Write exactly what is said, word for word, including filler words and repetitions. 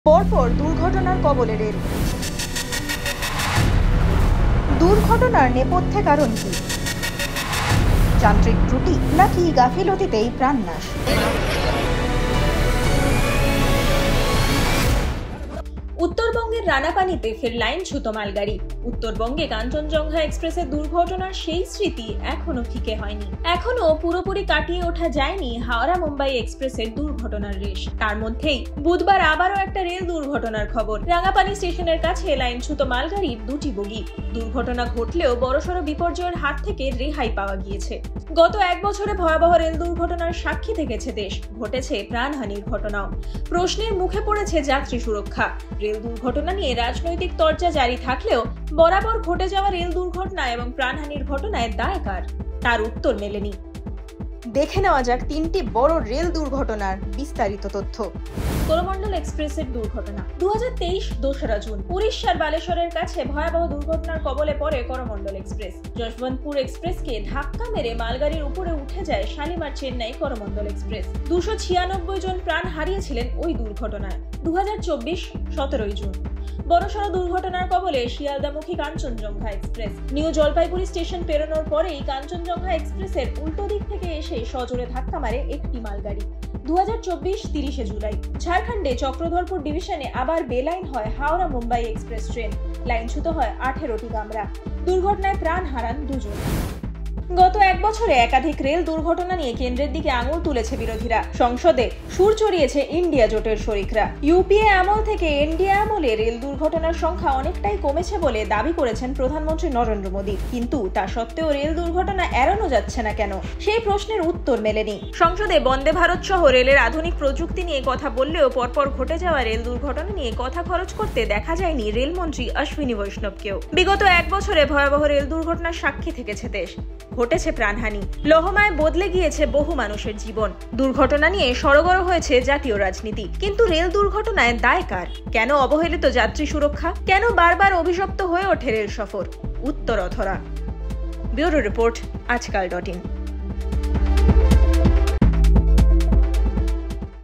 পরপর দুর্ঘটনার কবলে রেল। দুর্ঘটনার নেপথ্যে কারণ কি? যান্ত্রিক ত্রুটি নাকি গাফিলতিতেই প্রাণনাশ? উত্তরবঙ্গের রানাপানিতে ফের লাইনচ্যুত মালগাড়ি। উত্তরবঙ্গে কাঞ্চনজঙ্ঘা এক্সপ্রেসের দুর্ঘটনার সেই স্মৃতি এখনো ফিকে হয়নি। এখনো পুরোপুরি কাটিয়ে ওঠা যায়নি হাওড়া মুম্বাই এক্সপ্রেসের দুর্ঘটনার রেশ। তার মধ্যেই বুধবার আবারও একটা রেল দুর্ঘটনার খবর। রাঙাপানি স্টেশনের কাছে লাইনচ্যুত মালগাড়ির দুটি বগি। দুর্ঘটনা ঘটলেও বড়সড় বিপর্যয়ের হাত থেকে রেহাই পাওয়া গিয়েছে। গত এক বছরে ভয়াবহ রেল দুর্ঘটনার সাক্ষী থেকেছে দেশ। ঘটেছে প্রাণহানির ঘটনাও। প্রশ্নের মুখে পড়েছে যাত্রী সুরক্ষা। রেল দুর্ঘটনা নিয়ে রাজনৈতিক চর্চা জারি থাকলেও বরাবর ঘটে যাওয়া রেল দুর্ঘটনা এবং প্রাণহানির ঘটনায় দায় কার, তার উত্তর মেলেনি। দেখে নেওয়া যাক তিনটি বড় রেল দুর্ঘটনার বিস্তারিত তথ্য। করমণ্ডল এক্সপ্রেসের দুর্ঘটনা। দু হাজার তেইশ দোসরা জুন উড়িষ্যার বালেশ্বরের কাছে ভয়াবহ দুর্ঘটনার কবলে পড়ে করমণ্ডল এক্সপ্রেস। যশবন্তপুর এক্সপ্রেসকে ধাক্কা মেরে মালগাড়ির উপরে উঠে যায় শালিমার চেন্নাই করমণ্ডল এক্সপ্রেস। দুশো ছিয়ানব্বই জন প্রাণ হারিয়েছিলেন ওই দুর্ঘটনায়। দু হাজার চব্বিশ সতেরোই জুন বড়সড় দুর্ঘটনার কবলে শিয়ালদামুখী Kanchenjunga express. New Jalpaiguri station পেরোনোর পরেই কাঞ্চনজঙ্ঘা এক্সপ্রেসের উল্টো দিক থেকে এসে সজোরে ধাক্কা মারে একটি মালগাড়ি। দু হাজার চব্বিশ তিরিশে জুলাই ঝাড়খণ্ডে চক্রধরপুর ডিভিশনে আবার বেলাইন হয় হাওড়া মুম্বাই এক্সপ্রেস ট্রেন। লাইনচ্যুত হয় আঠেরোটি কামরা। দুর্ঘটনায় প্রাণ হারান দুজন। গত এক বছরে একাধিক রেল দুর্ঘটনা নিয়ে কেন্দ্রের দিকে আঙুল তুলেছে বিরোধীরা। সংসদে সুর চড়িয়েছে ইন্ডিয়া জোটের শরিকরা। ইউপিএ আমল থেকে এনডিএ আমলে রেল দুর্ঘটনার সংখ্যা অনেকটাই কমেছে বলে দাবি করেছেন প্রধানমন্ত্রী নরেন্দ্র মোদী। কিন্তু তা সত্ত্বেও রেল দুর্ঘটনা এড়ানো যাচ্ছে না কেন, সেই প্রশ্নের উত্তর মেলেনি। সংসদে বন্দে ভারত সহ রেলের আধুনিক প্রযুক্তি নিয়ে কথা বললেও পরপর ঘটে যাওয়া রেল দুর্ঘটনা নিয়ে কথা খরচ করতে দেখা যায়নি রেলমন্ত্রী অশ্বিনী বৈষ্ণবকেও। বিগত এক বছরে ভয়াবহ রেল দুর্ঘটনার সাক্ষী থেকেছে দেশ। ঘটেছে প্রাণহানি, লহমায় বদলে গিয়েছে বহু মানুষের জীবন। দুর্ঘটনা নিয়ে সরগর হয়েছে জাতীয় রাজনীতি। কিন্তু রেল দুর্ঘটনায় দায় কার? কেন অবহেলিত যাত্রী সুরক্ষা? কেন বারবার অভিশপ্ত হয়ে ওঠে রেল সফর? উত্তর অধরা। Bureau report, Aajkaal dot in.